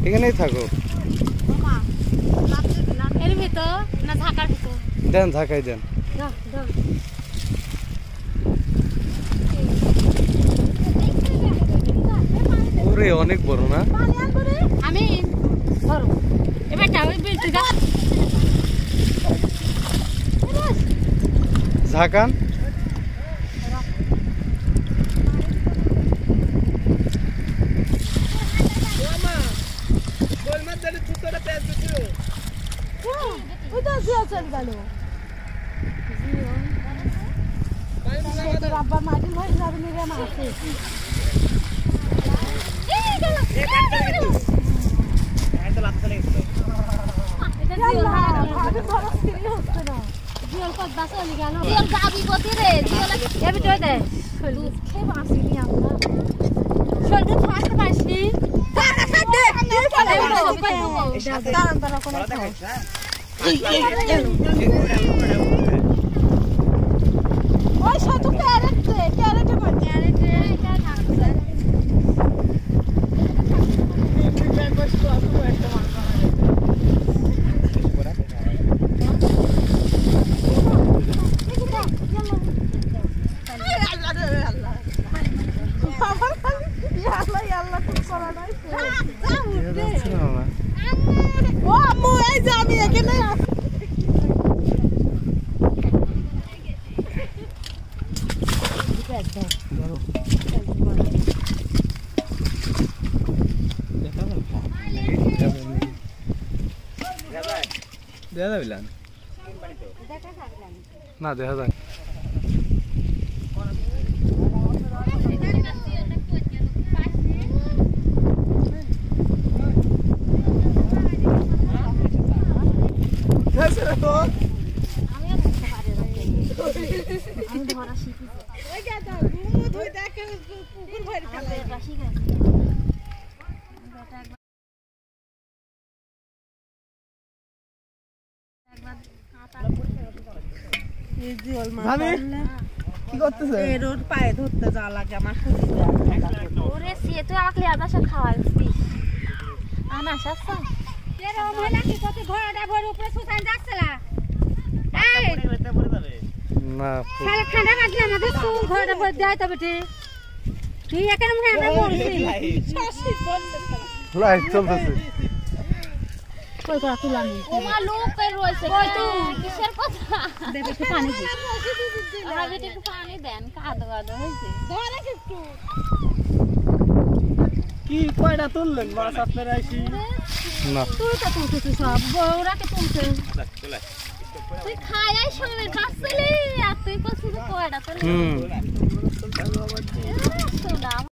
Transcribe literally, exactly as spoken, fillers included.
এখানেই থাকো। এর ভিতর না ঢাকার ভিতর? দেন ঢাকাই দেন। ওরে অনেক বড় না? আমি ধরো এবার যাও এই বিলটি যা ঝাকান বাবা মাটি ভরে যাবে নিরে মাছে না দেখা যায় কি করতেছে? রোড পায়ে ধরতে যাওয়া লাগে আমার ওরে সে তুই আমাকে আদা সব খাওয়াইছিস আনা সাসা তেরা মহিলা কি কত ঘোড়াটা ভরে উপরে সুতান যাচ্ছলা এই না খালা খানা মাগলে আমাদের সুন ঘোড়াটা ভরে দেয় তবে ঠিক তুই এখানে মনে আমরা মরছি শাসি বলতে লাইট চলতেছে কই করা তুলানি ওমা লোক কই রইছে কই তুই কিসের কথা দে একটু পানি দে আরে একটু পানি দেন কাদো কাদো হইছে ধরে একটু কি কয়টা তুললেন মাছ আপনারা আইছি না তুই তো তুলছিস সব বউরাকে তুলছে তুই খাই আই সবে কাছলি আর তুই কত কয়টা তুললি হুম